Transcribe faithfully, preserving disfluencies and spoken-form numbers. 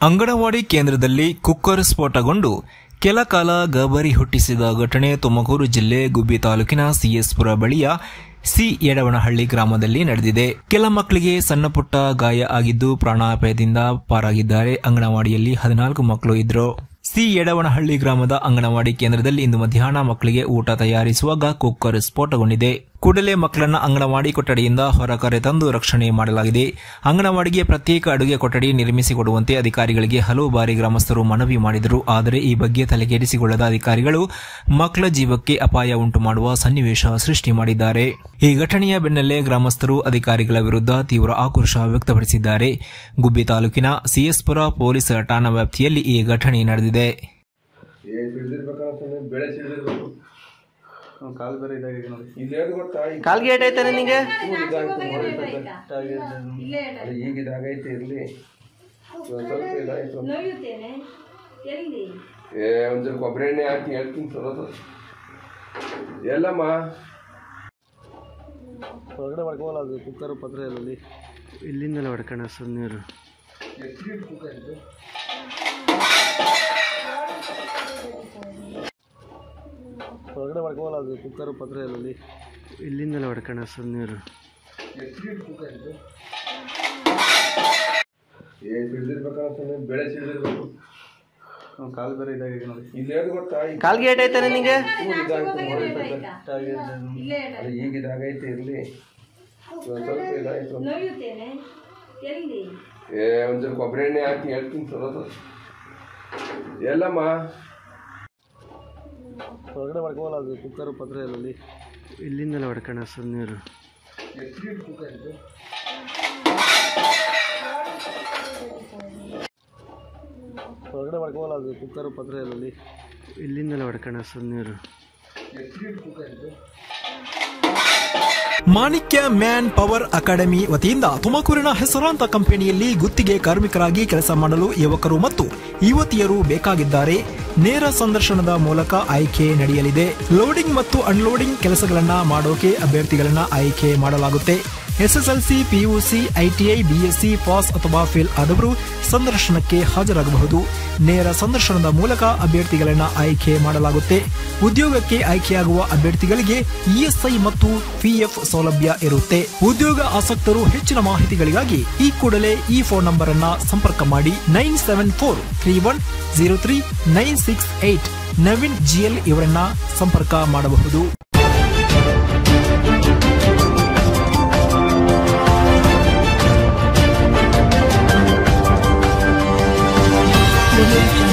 ಅಂಗನವಾಡಿ ಕೇಂದ್ರದಲ್ಲಿ ಕುಕ್ಕರ್ ಸ್ಫೋಟಗೊಂಡು ಕೆಲ ಕಾಲ ಗಾಬರಿ ಹುಟ್ಟಿಸಿದ ಘಟನೆ ತುಮಕೂರು ಜಿಲ್ಲೆ ಗುಬ್ಬಿ ತಾಲೂಕಿನ ಸಿಎಸ್ಪುರ ಬಳಿಯ ಸಿ ಯಡವನಹಳ್ಳಿ ಗ್ರಾಮದಲ್ಲಿ ನಡೆದಿದೆ. ಕೆಲ ಮಕ್ಕಳಿಗೆ ಸಣ್ಣಪುಟ್ಟ ಗಾಯ ಆಗಿದ್ದು ಪ್ರಾಣಾಪಾಯದಿಂದ ಪಾರಾಗಿದ್ದಾರೆ. ಅಂಗನವಾಡಿಯಲ್ಲಿ ಹದಿನಾಲ್ಕು ಮಕ್ಕಳು ಇದ್ರು. ಸಿ ಯಡವನಹಳ್ಳಿ ಗ್ರಾಮದ ಅಂಗನವಾಡಿ ಕೇಂದ್ರದಲ್ಲಿ ಇಂದು ಮಧ್ಯಾಹ್ನ ಮಕ್ಕಳಿಗೆ ಊಟ ತಯಾರಿಸುವಾಗ ಕುಕ್ಕರ್ ಸ್ಫೋಟಗೊಂಡಿದೆ. ಕೂಡಲೇ ಮಕ್ಕಳನ್ನ ಅಂಗನವಾಡಿ ಕೊಠಡಿಯಿಂದ ಹೊರ ಕರೆತಂದು ರಕ್ಷಣೆ ಮಾಡಲಾಗಿದೆ. ಅಂಗನವಾಡಿಗೆ ಪ್ರತ್ಯೇಕ ಅಡುಗೆ ಕೊಠಡಿ ನಿರ್ಮಿಸಿಕೊಡುವಂತೆ ಅಧಿಕಾರಿಗಳಿಗೆ ಹಲವು ಬಾರಿ ಗ್ರಾಮಸ್ಥರು ಮನವಿ ಮಾಡಿದರು. ಆದರೆ ಈ ಬಗ್ಗೆ ತಲೆಕೆಡಿಸಿಕೊಳ್ಳದ ಅಧಿಕಾರಿಗಳು ಮಕ್ಕಳ ಜೀವಕ್ಕೆ ಅಪಾಯ ಉಂಟು ಮಾಡುವ ಸನ್ನಿವೇಶ ಸೃಷ್ಟಿ ಮಾಡಿದ್ದಾರೆ. ಈ ಘಟನೆಯ ಬೆನ್ನಲ್ಲೇ ಗ್ರಾಮಸ್ಥರು ಅಧಿಕಾರಿಗಳ ವಿರುದ್ಧ ತೀವ್ರ ಆಕ್ರೋಶ ವ್ಯಕ್ತಪಡಿಸಿದ್ದಾರೆ. ಗುಬ್ಬಿ ತಾಲೂಕಿನ ಸಿಎಸ್ಪುರ ಪೊಲೀಸ್ ಠಾಣಾ ವ್ಯಾಪ್ತಿಯಲ್ಲಿ ಈ ಘಟನೆ ನಡೆದಿದೆ. ಕಾಲ್ಗೆ ಏಟಾಯ್ತಾ ನಿನಗೆ? ಈಗಿದಾಗೈತೆ ಇರಲಿ ಏ ಒಂಚೂರು ಕೊಬ್ಬರಿ ಎಣ್ಣೆ ಹಾಕಿ ಹೇಳ್ತೀನಿ ಸರೋದು ಎಲ್ಲಮ್ಮ ಹೊರಗಡೆ ಹೊಡ್ಕೋಲ್ಲ. ಅದು ಕುಕ್ಕರ್ ಪತ್ರೆಯಲ್ಲಿ ಇಲ್ಲಿಂದಲೇ ಹೊಡ್ಕೋಣ ಸರ್ ನೀರು. ಹೊರಗಡೆ ಹೊಡ್ಕೋಲ್ಲ. ಅದು ಕುಕ್ಕರ್ ಪತ್ರೆಯಲ್ಲಿ ಇಲ್ಲಿಂದಲೇ ಹೊಡ್ಕೋಣ ಸರ್ ನೀರು. ಬೆಳೆ ಸಿಡಿದಿರ್ಬೇಕು. ಕಾಲು ಬೇರೆ ಇದಾಗಿದೆ ನೋಡಿ. ಇಲ್ಲೇದು ಗೊತ್ತಾ? ಕಾಲ್ಗೆ ಏಟಾಯ್ತಾ ನಿನಗೆ? ಈಗಿದಾಗೈತೆ ಇರಲಿ ಸ್ವಲ್ಪ ಇದಾಯ್ತು. ಏ ಒಂಚೂರು ಕೊಬ್ಬರಿ ಎಣ್ಣೆ ಹಾಕಿ ಹೇಳ್ತೀನಿ ಸರೋದು ಎಲ್ಲಮ್ಮ ಹೊರಗಡೆ ಹೊಡ್ಕೋಲ್ಲ. ಅದು ಕುಕ್ಕರ್ ಪತ್ರೆಯಲ್ಲಿ ಇಲ್ಲಿಂದಲೇ ಹೊಡ್ಕೋಣ ಸರ್ ನೀರು. ಹೊರಗಡೆ ಹೊಡ್ಕೋಲ್ಲ. ಅದು ಕುಕ್ಕರ್ ಪತ್ರೆಯಲ್ಲಿ ಇಲ್ಲಿಂದಲೇ ಹೊಡ್ಕೋಣ ಸರ್ ನೀರು. ಮಾಣಿಕ್ಯ ಮ್ಯಾನ್ ಪವರ್ ಅಕಾಡೆಮಿ ವತಿಯಿಂದ ತುಮಕೂರಿನ ಹೆಸರಾಂತ ಕಂಪನಿಯಲ್ಲಿ ಗುತ್ತಿಗೆ ಕಾರ್ಮಿಕರಾಗಿ ಕೆಲಸ ಮಾಡಲು ಯುವಕರು ಮತ್ತು ಯುವತಿಯರು ಬೇಕಾಗಿದ್ದಾರೆ. ನೇರ ಸಂದರ್ಶನದ ಮೂಲಕ ಆಯ್ಕೆ ನಡೆಯಲಿದೆ. ಲೋಡಿಂಗ್ ಮತ್ತು ಅನ್ಲೋಡಿಂಗ್ ಕೆಲಸಗಳನ್ನ ಮಾಡೋಕೆ ಅಭ್ಯರ್ಥಿಗಳನ್ನ ಆಯ್ಕೆ ಮಾಡಲಾಗುತ್ತೆ. SSLC, PUC, ITI, BSc pass ಅಥವಾ ಫೇಲ್ ಆದವರು ಸಂದರ್ಶನಕ್ಕೆ ಹಾಜರಾಗಬಹುದು. ನೇರ ಸಂದರ್ಶನದ ಮೂಲಕ ಅಭ್ಯರ್ಥಿಗಳನ್ನ ಆಯ್ಕೆ ಮಾಡಲಾಗುತ್ತೆ. ಉದ್ಯೋಗಕ್ಕೆ ಆಯ್ಕೆಯಾಗುವ ಅಭ್ಯರ್ಥಿಗಳಿಗೆ ಇಎಸ್ಐ ಮತ್ತು ಪಿಎಫ್ ಸೌಲಭ್ಯ ಇರುತ್ತೆ. ಉದ್ಯೋಗ ಆಸಕ್ತರು ಹೆಚ್ಚಿನ ಮಾಹಿತಿಗಳಿಗಾಗಿ ಈ ಕೂಡಲೇ ಈ ಫೋನ್ ನಂಬರ್ ಅನ್ನ ಸಂಪರ್ಕ ಮಾಡಿ. Nine seven four three one zero three nine six eight Naveen GL ಇವರನ್ನ ಸಂಪರ್ಕ ಮಾಡಬಹುದು. Thank you.